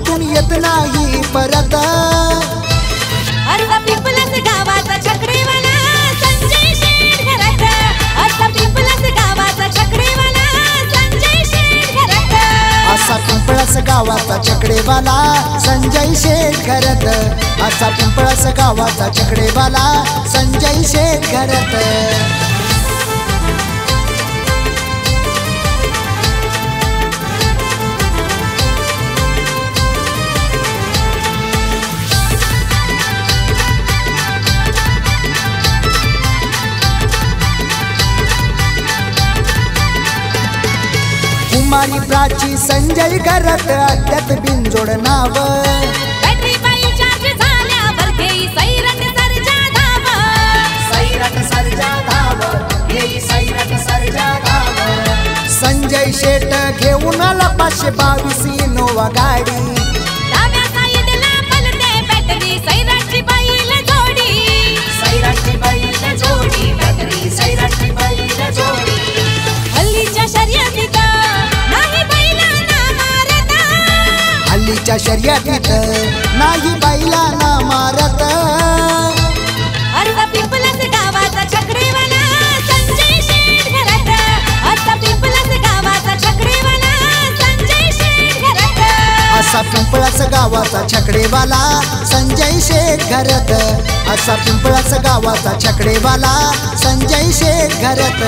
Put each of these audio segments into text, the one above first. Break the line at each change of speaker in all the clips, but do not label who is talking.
अड्ड्यातून येत नाही परत।
असा पिंपलास गावाचा छकडीवाला संजय शेठ घरात, असा पिंपलास गावाचा छकडीवाला संजय शेठ घरात,
असा पिंपळास गावाचा छकडेवाला संजय शेठ घरात, असा पिंपळास गावाचा छकडेवाला संजय शेठ घरात। कुमारी प्राची संजय घरात, अड्ड्यात बिनजोड नाव।
बॅटरी बाई चार्ज झाल्यावर घेई सैरट सरजा धाव,
सैरट सरजा धाव, घेई सैरट सरजा धाव। संजय शेठ घेऊन आला 522 इनोवा गाडी,
डाव्या साईडला पलटे बॅटरी सैरटची बैल जोडी,
सैरटची बैल जोडी, बॅटरी सैरटची बैल जोडी।
हल्लीच्या शर्यतीत नाही बैलांना मारता,
हल्लीच्या शर्यतीत नाही बैलांना मारत।
असा पिंपलास गावाचा छकडीवाला संजय शेठ घरात, असा पिंपलास गावाचा छकडीवाला संजय शेठ घरात,
असा पिंपळास गावाचा छकडेवाला संजय शेठ घरात, असा पिंपळास गावाचा छकडेवाला संजय शेठ घरात।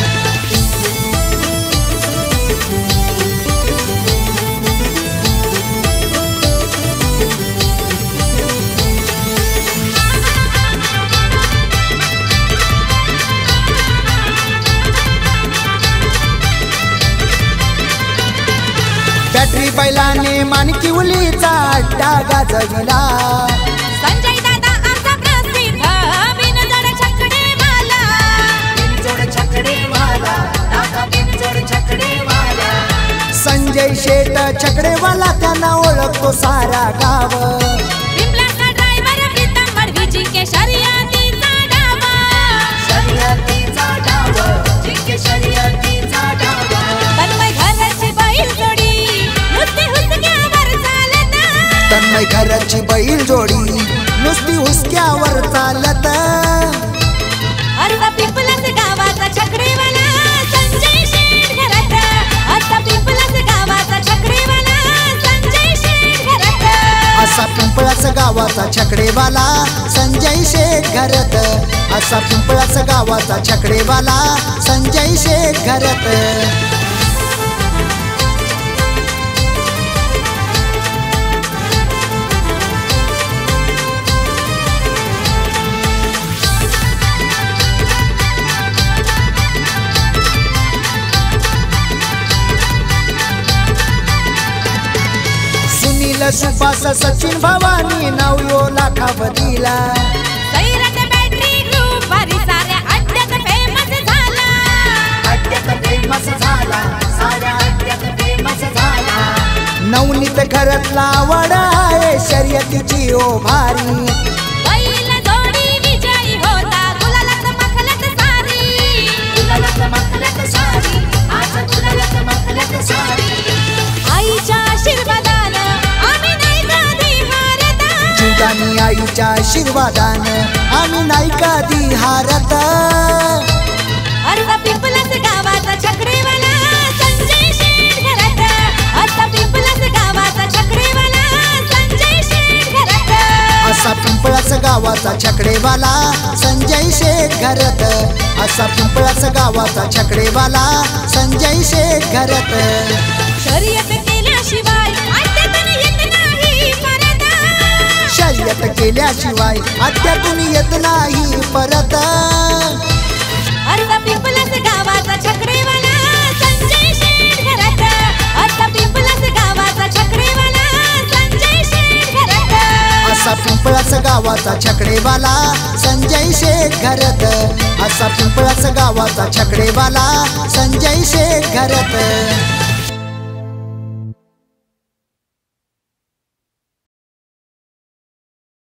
बॅटरी बैलाने मानकिवलीचा अड्डा गाजविला,
संजय दादा आमचा प्रसिद्ध बिनजोड छकडीवाला,
बिनजोड छकडेवाला, दादा बिनजोड छकडेवाला। संजय शेठ छकडेवाला त्यांना ओळखतो सारा गाव,
पिंपलाचा ड्रायव्हर प्रीतम मडवी जिंके शर्यतीचा डाव,
शर्यतीचा डाव, जिंके शर्यतीचा डाव।
तन्मय घराची बैल जोडी नुसती हुसक्यावर चालत,
तन्मय घराची बैल जोडी नुसती हुसक्यावर चालत।
असा पिंपलास गावाचा छकडीवाला संजय शेठ घरात, असा पिंपलास गावाचा छकडीवाला संजय शेठ घरात,
असा पिंपळास गावाचा छकडेवाला संजय शेठ घरात, असा पिंपळास गावाचा छकडेवाला संजय शेठ घरात। सुनील सुभाष सचिन भवानी नवयो लाखावतीला,
सैरट बॅटरी ग्रुप भारी साऱ्या अड्ड्यात फेमस झाला,
अड्ड्यात फेमस झाला, साऱ्या अड्ड्यात फेमस झाला। नवनीत घरातला आवड आहे शर्यतीची ओ भारी,
बैल जोडी विजयी होता गुलालात मखलत सारी,
गुलालात मखलत सारी, आज गुलालात मखलत सारी।
आईच्या आशीर्वादानं आम्ही नाही कधी हारत,
जीवदानी आईच्या आशीर्वादानं आम्ही नाही कधी हारत।
असा पिंपलास गावाचा छकडीवाला संजय शेठ घरात, असा पिंपलास गावाचा छकडीवाला संजय शेठ घरात,
असा पिंपळास गावाचा छकडेवाला संजय शेठ घरात, असा पिंपळास गावाचा छकडेवाला संजय शेठ घरात।
शर्यत केल्याशिवाय अड्ड्यातून येत नाही परत,
शर्यत केल्याशिवाय अड्ड्यातून येत नाही परत।
असा पिंपलास गावाचा छकडीवाला संजय शेठ घरात, असा पिंपलास गावाचा छकडीवाला संजय शेठ घरात,
असा पिंपळास गावाचा छकडेवाला संजय शेठ घरात, असा पिंपळास गावाचा छकडेवाला संजय शेठ घरात।